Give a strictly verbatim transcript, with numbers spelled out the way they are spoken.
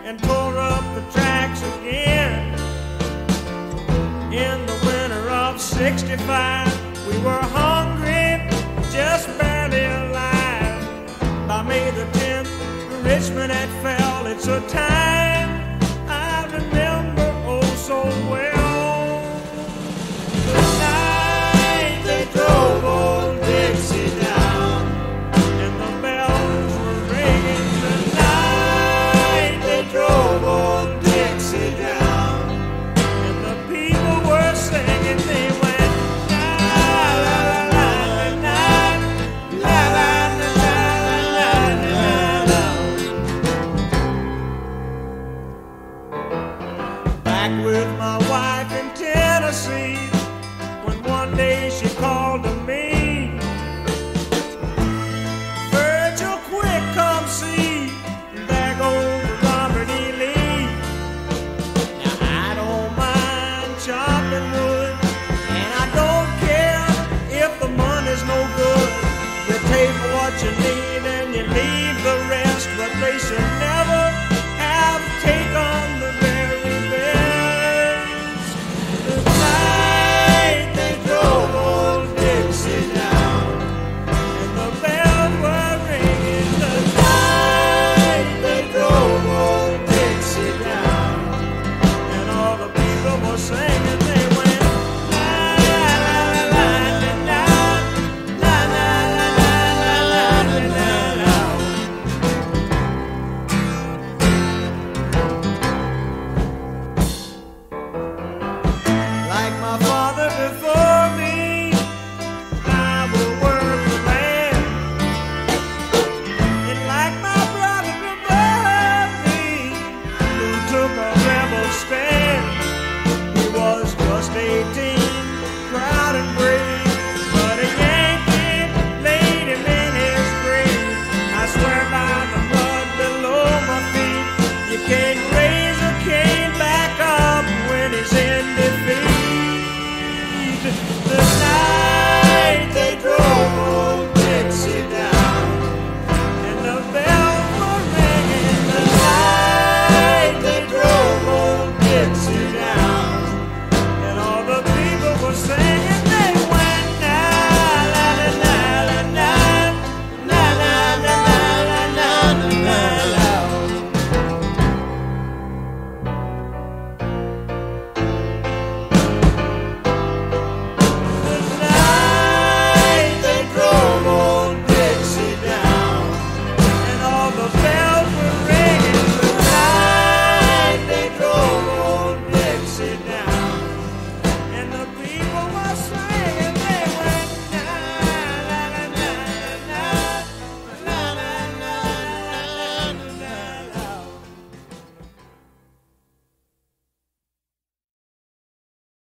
and tore up the tracks again. In the winter of sixty-five, we were hungry, just barely alive. By May the tenth, Richmond had fell. It's a time I remember oh so well. The night they drove old Dixie down, and the bells were ringing. The night they drove old Dixie down, and the people were singing. They went la la la la la la la la la la. Back with my wife in Tennessee,